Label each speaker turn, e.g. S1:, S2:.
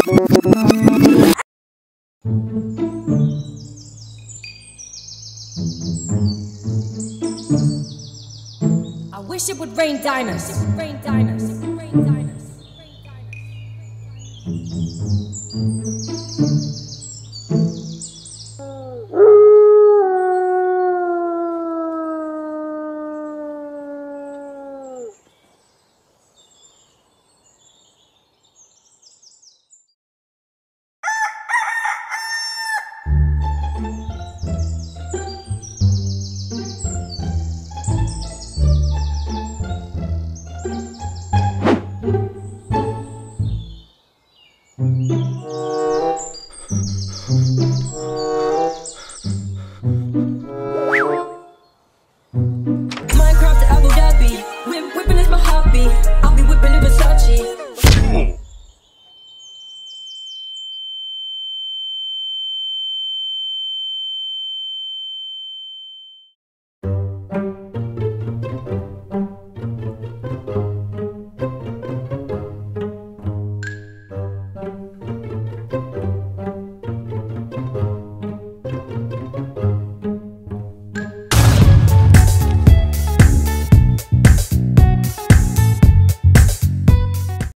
S1: I wish it would rain diamonds. It would rain diamonds. It would rain diamonds. Rain diamonds.